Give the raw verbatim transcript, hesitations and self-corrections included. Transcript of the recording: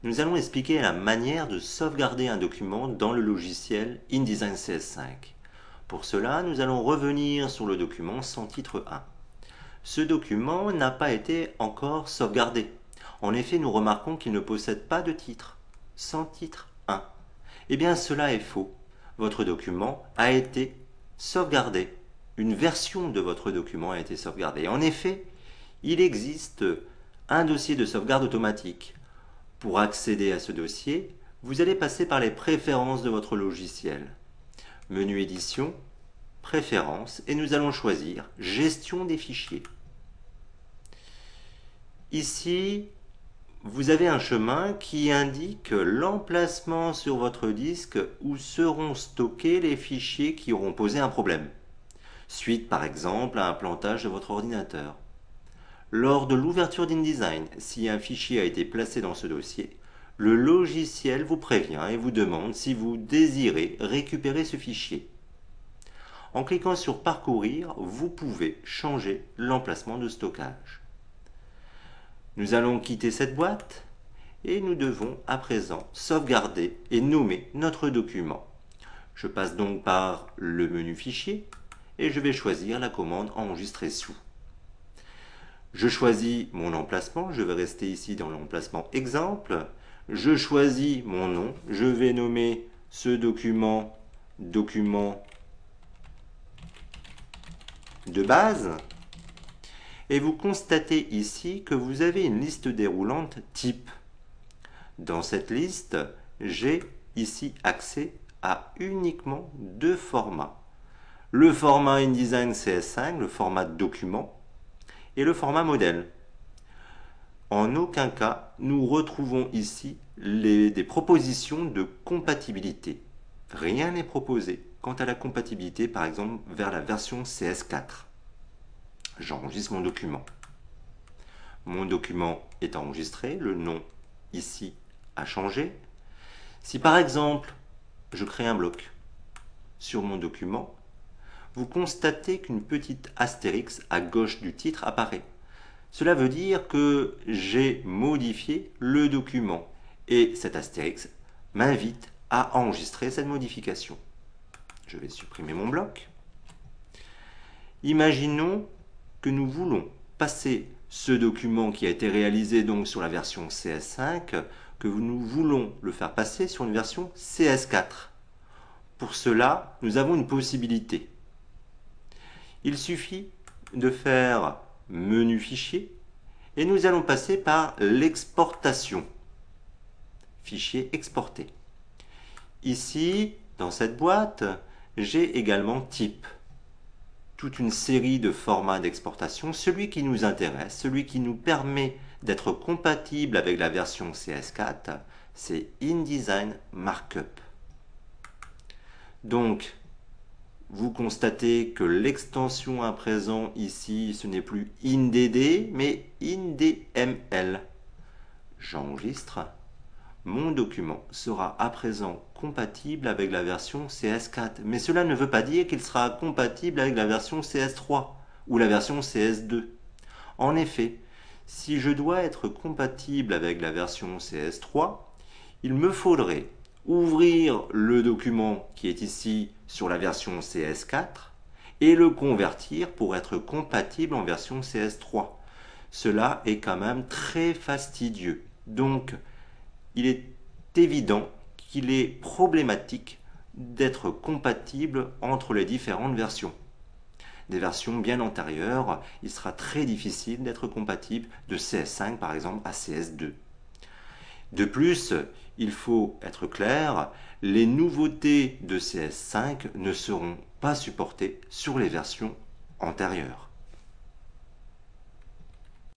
Nous allons expliquer la manière de sauvegarder un document dans le logiciel InDesign C S cinq. Pour cela, nous allons revenir sur le document sans titre un. Ce document n'a pas été encore sauvegardé. En effet, nous remarquons qu'il ne possède pas de titre, sans titre un. Eh bien, cela est faux. Votre document a été sauvegardé. Une version de votre document a été sauvegardée. En effet, il existe un dossier de sauvegarde automatique. Pour accéder à ce dossier, vous allez passer par les préférences de votre logiciel. Menu édition, préférences, et nous allons choisir gestion des fichiers. Ici, vous avez un chemin qui indique l'emplacement sur votre disque où seront stockés les fichiers qui auront posé un problème, suite par exemple à un plantage de votre ordinateur. Lors de l'ouverture d'InDesign, si un fichier a été placé dans ce dossier, le logiciel vous prévient et vous demande si vous désirez récupérer ce fichier. En cliquant sur Parcourir, vous pouvez changer l'emplacement de stockage. Nous allons quitter cette boîte et nous devons à présent sauvegarder et nommer notre document. Je passe donc par le menu Fichier et je vais choisir la commande Enregistrer sous. Je choisis mon emplacement, je vais rester ici dans l'emplacement exemple. Je choisis mon nom, je vais nommer ce document document de base. Et vous constatez ici que vous avez une liste déroulante type. Dans cette liste, j'ai ici accès à uniquement deux formats. Le format InDesign C S cinq, le format document, et le format modèle. En aucun cas, nous retrouvons ici les, des propositions de compatibilité. Rien n'est proposé quant à la compatibilité, par exemple, vers la version C S quatre. J'enregistre mon document. Mon document est enregistré, le nom ici a changé. Si par exemple, je crée un bloc sur mon document, vous constatez qu'une petite astérix à gauche du titre apparaît. Cela veut dire que j'ai modifié le document et cet astérix m'invite à enregistrer cette modification. Je vais supprimer mon bloc. Imaginons que nous voulons passer ce document qui a été réalisé donc sur la version C S cinq, que nous voulons le faire passer sur une version C S quatre. Pour cela, nous avons une possibilité. Il suffit de faire menu fichier et nous allons passer par l'exportation. Fichier exporté. Ici, dans cette boîte, j'ai également type. Toute une série de formats d'exportation. Celui qui nous intéresse, celui qui nous permet d'être compatible avec la version C S quatre, c'est InDesign Markup. Donc, vous constatez que l'extension à présent ici, ce n'est plus InDD, mais InDML. J'enregistre. Mon document sera à présent compatible avec la version C S quatre. Mais cela ne veut pas dire qu'il sera compatible avec la version C S trois ou la version C S deux. En effet, si je dois être compatible avec la version C S trois, il me faudrait ouvrir le document qui est ici sur la version C S quatre et le convertir pour être compatible en version C S trois. Cela est quand même très fastidieux. Donc, il est évident qu'il est problématique d'être compatible entre les différentes versions. Des versions bien antérieures, il sera très difficile d'être compatible de C S cinq par exemple à C S deux. De plus, il faut être clair, les nouveautés de C S cinq ne seront pas supportées sur les versions antérieures.